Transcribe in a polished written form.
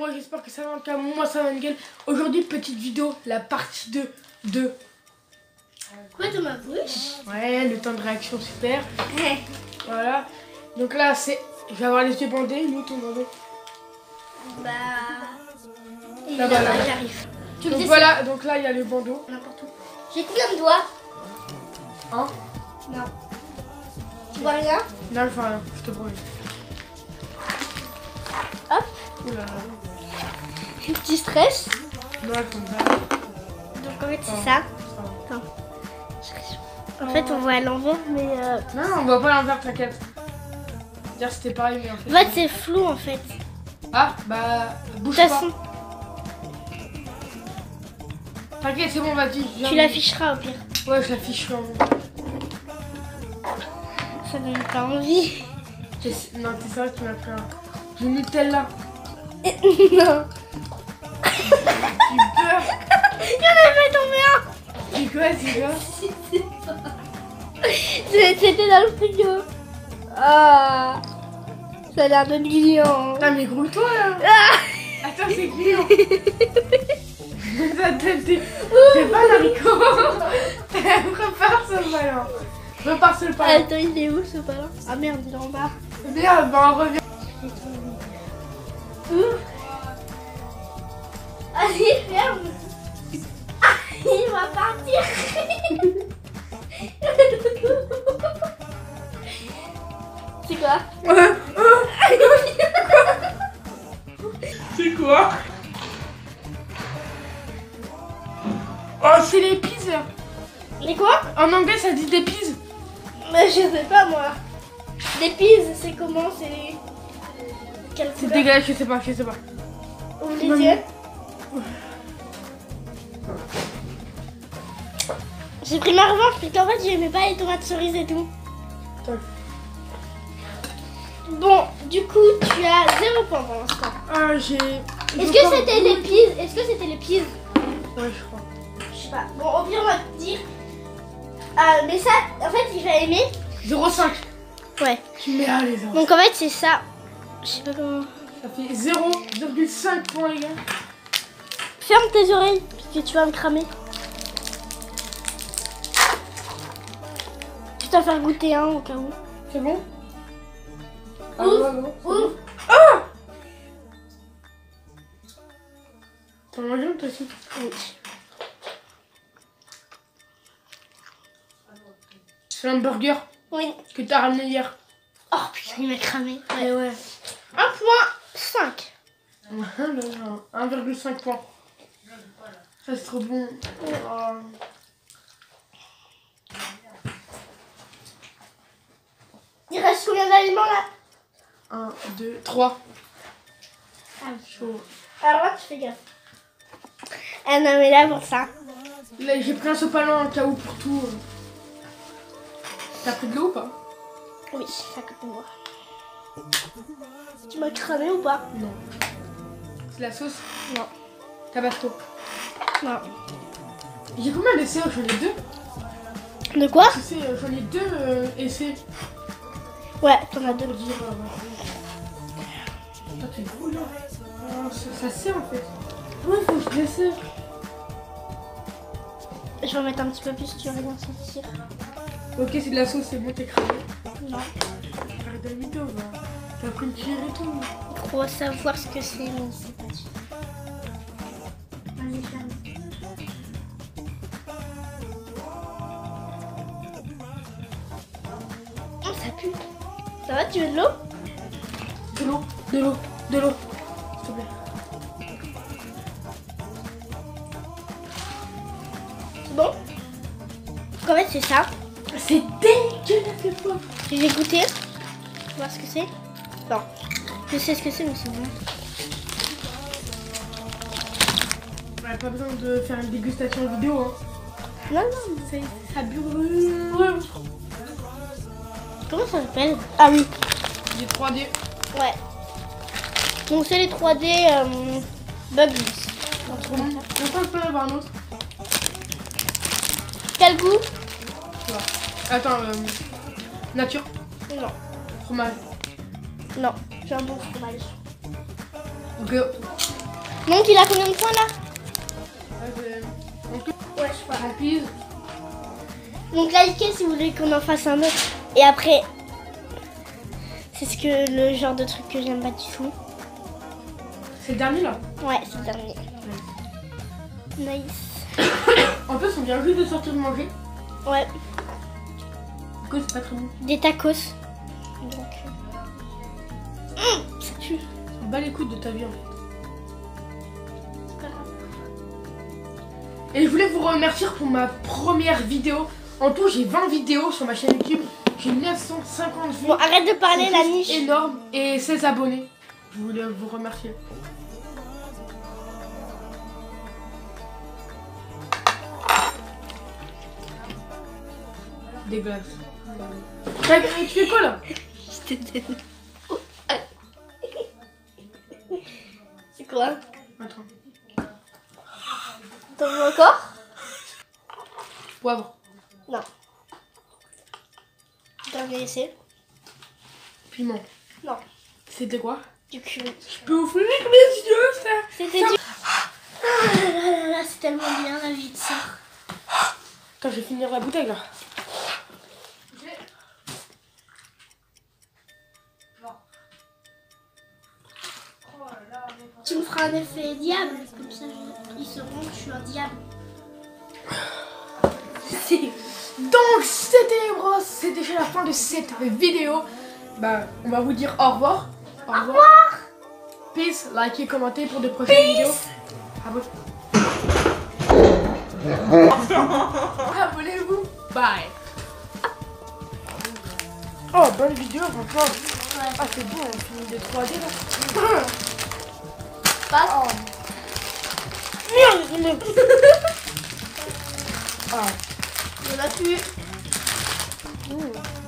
moi j'espère que ça va. En tout cas, moi ça va nickel. Aujourd'hui, petite vidéo, la partie 2 de... Quoi de ma bouche? Ouais, le temps de réaction super. Voilà. Donc là, c'est... Je vais avoir les yeux bandés, nous, ton bandé. Bah... Là-bas, là-bas. J'arrive. Donc voilà, donc là, il y a le bandeau. N'importe où. J'ai combien de doigts? Hein? Non. Tu vois rien? Non, je vois rien, je te promets. Hop. Oula. Petit stress. Non, comme ça. Donc en fait c'est ça. Attends. En fait on voit à l'envers mais Non, on voit pas l'envers, t'inquiète. Dire c'était pareil mais en fait... en fait c'est flou en fait. Ah, bah... Bouge De toute pas. façon, T'inquiète, c'est bon, vas-y. tu l'afficheras au pire. Ouais, je l'affiche. Ça donne pas envie. Non, c'est ça, tu m'as pris un... Du Nutella. Non. Du beurre. Il y en avait tombé un. C'est quoi, c'est quoi? C'était dans le frigo. Ah. Ça a l'air de mignon. Putain, mais grouille-toi là. Attends, c'est gluant. C'est pas un haricot. Repars sur le ballon. Repars sur le ballon. Attends, il est où ce ballon? Ah merde, il est en bas. Merde, bah on revient. Vas-y, ferme. Ah, il va partir. C'est quoi? C'est quoi? Oh, c'est les pizzas. Les quoi? En anglais, ça dit des pizzas. Mais je sais pas moi. Les pizzas, c'est comment? C'est les... Quelle C'est couleur? dégueulasse, je sais pas. Ouvre les yeux. J'ai pris ma revanche parce qu'en fait j'aimais pas les tomates cerises et tout. Attends. Bon, du coup tu as 0 point pour l'instant. Ah, j'ai... Est-ce que c'était les pizzas? Est-ce que c'était les pizzas? Ouais, je crois. Je sais pas. Bon, au pire on va te dire. Mais ça, en fait il va aimer. 0,5. Ouais. Tu mets là les gens. Donc en fait c'est ça. Je sais pas comment. Ça fait 0,5 points les gars. Ferme tes oreilles parce que tu vas me cramer. Je t'en faire goûter un au cas où. C'est bon? Ouvre. non. Ouvre. Ah! T'en manges un toi aussi? Oui. C'est un burger Oui. que t'as ramené hier. Oh putain, il m'a cramé. Ouais, ouais. 1,5. 1,5 points. Ça c'est trop bon. Oh. Il reste combien d'aliments là? 1, 2, 3. Ah, Chaud. alors là, tu fais gaffe. Ah non, mais là, pour ça. Là j'ai pris un sopalin en cas où pour tout. T'as pris de l'eau ou pas? Oui, ça coûte moi. Tu m'as cramé ou pas? Non. C'est la sauce? Non. Tabasco. Non. J'ai combien d'essais? J'en ai 2. De quoi? J'en ai 2 essais. Ouais, t'en as 2. Pour dire. Toi t'es fou là. Ça sert en fait. Ouais, faut que je l'essaie. Je vais en mettre un petit peu plus, tu vas rien sentir. Ok, c'est de la sauce, c'est bon, t'es cramé. Non. Arrête de mytho, va. T'as pris une cuillère et tout. Je crois savoir ce que c'est, mais c'est pas sûr. Vas-y, ferme. Oh, ça pue. Ça va, tu veux de l'eau? De l'eau, de l'eau, de l'eau. S'il te plaît. C'est bon? Donc en fait, c'est ça. C'est dégueulasse le pauvre. Je vais goûter. Voir ce que c'est. Non. Je sais ce que c'est, mais c'est bon. On n'a pas besoin de faire une dégustation vidéo. Hein. Non, non, Ça brûle. comment ça s'appelle? Ah oui. J'ai 3D. Ouais. Donc c'est les 3D Bubbles. Attends, je peux en avoir un autre. Quel goût? Voilà. Attends, nature. Non. Fromage. Non. J'ai un bon fromage. Ok. Donc il a combien de points là? Ouais, je sais pas. Rapide. Donc likez si vous voulez qu'on en fasse un autre. Et après, c'est le genre de truc que j'aime pas du tout. C'est le dernier là? Ouais, c'est le dernier. Nice. En fait, on vient juste de sortir de manger. Ouais. Du coup, c'est pas très bon. Des tacos. Donc. Ça tue. On bat les couilles de ta vie en fait. Et je voulais vous remercier pour ma première vidéo. En tout, j'ai 20 vidéos sur ma chaîne YouTube. J'ai 950 vues. Bon, arrête de parler, la niche. Énorme. Et 16 abonnés. Je voulais vous remercier. Dégueulasse. Tu fais quoi là? C'est quoi? Attends. T'en veux encore? Poivre. Non. Dernier essai. Piment. Non. C'était quoi? Du cul. Je peux ouvrir mes yeux, ça? C'était du... Ah là là là là, c'est tellement bien la vie de ça. Attends, je vais finir la bouteille là. Tu me feras un effet diable, comme ça ils sauront que je suis un diable. Donc c'était bros, c'est déjà la fin de cette vidéo. Bah on va vous dire au revoir. Au revoir. Peace, likez, commentez pour de prochaines vidéos. Abonnez-vous. Bye. Oh bonne vidéo franchement. Ouais. Ah c'est bon, on finit de 3D là. Passe. Oh. Merde. Ah. On l'a pu. Ouh.